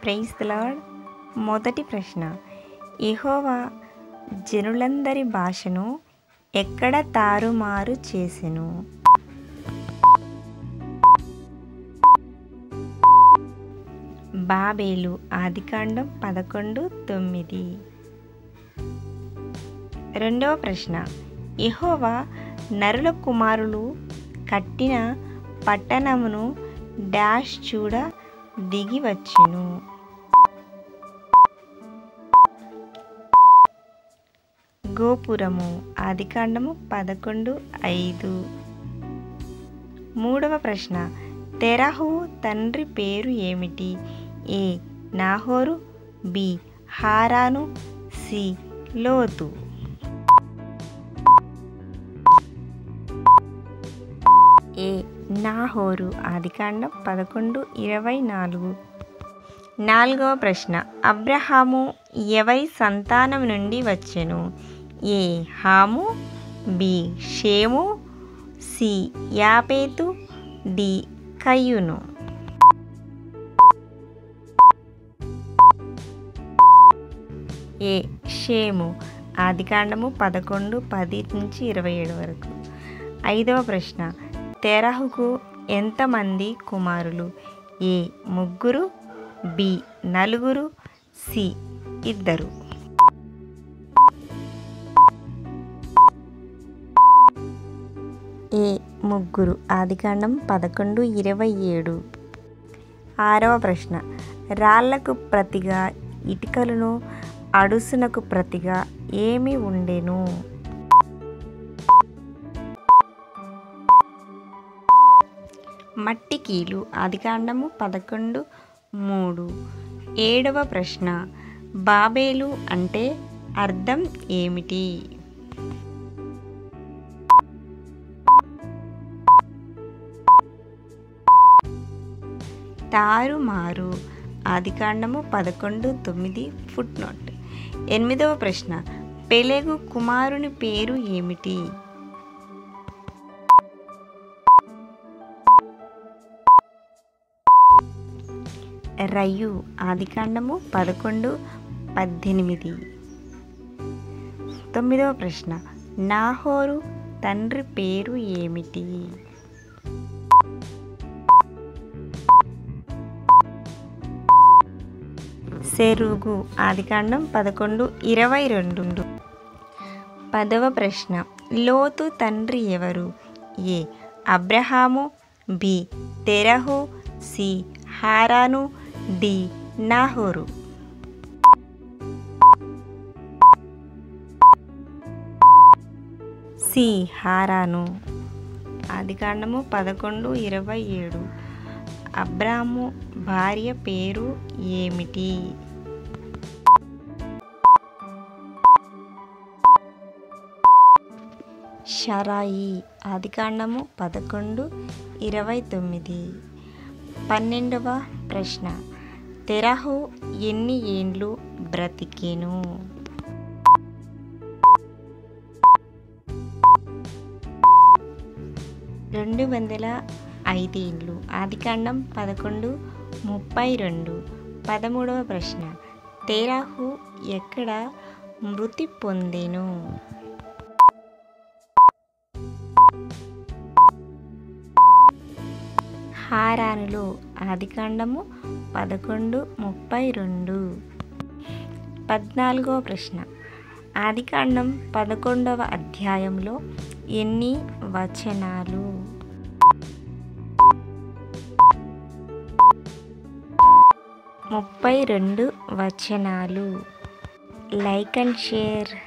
Praise the lord. మొదటి ప్రశ్న, యెహోవా జనులందరి భాషను ఎక్కడ తారుమారు చేసెను? బాబేలు. ఆదికాండం 11:9. రెండవ ప్రశ్న, యెహోవా నరుల కుమారులు కట్టిన పట్టణమును డాష్ చూడ దిగి వచ్చెను. గోపురము. ఆదికాండము 11:5. మూడవ ప్రశ్న, తెరహు తండ్రి పేరు ఏమిటి? ఏ నాహోరు, బి హారాను, సి లోతు. ఏ నాహోరు. ఆదికాండం 11:24. నాలుగవ ప్రశ్న, అబ్రహాము ఎవరి సంతానం నుండి వచ్చెను? A Ham, B Shem, C యాపేతు, డి కయ్యూను. ఏ షేము. ఆదికాండము 11:10-27 వరకు. ఐదవ ప్రశ్న, తెరహుకు ఎంతమంది కుమారులు? ఏ ముగ్గురు, బి నలుగురు, సి ఇద్దరు. ఏ ముగ్గురు. ఆదికాండం 11:27. ఆరవ ప్రశ్న, రాళ్లకు ప్రతిగా ఇటుకలను, అడుసునకు ప్రతిగా ఏమి ఉండెను? మట్టి కీలు. ఆదికాండము 11:3. ఏడవ ప్రశ్న, బాబేలు అంటే అర్థం ఏమిటి? తారుమారు. ఆదికాండము 11:9 ఫుట్నోట్. ఎనిమిదవ ప్రశ్న, పెలెగు కుమారుని పేరు ఏమిటి? రయు. ఆదికాండము 11:18. తొమ్మిదవ ప్రశ్న, నాహోరు తండ్రి పేరు ఏమిటి? సెరూగు. ఆదికాండం 11:22. పదవ ప్రశ్న, లోతు తండ్రి ఎవరు? A Abraham, B Terah, C Haran, D Nahor. C Haran. ఆదికాండము 11:27. అబ్రాము భార్య పేరు ఏమిటి? షరాయి. ఆదికాండము 11:29. 12వ ప్రశ్న, తెరహు ఎన్ని ఏండ్లు బ్రతికెను? 205 ఏండ్లు. ఆదికాండం 11:32. 13వ ప్రశ్న, తెరహు ఎక్కడ మృతి పొందెను? హారానులో. ఆదికాండము 11:32. 14వ ప్రశ్న, ఆదికాండం 11వ అధ్యాయంలో ఎన్ని వచనాలు? 32 వచనాలు. Like and share.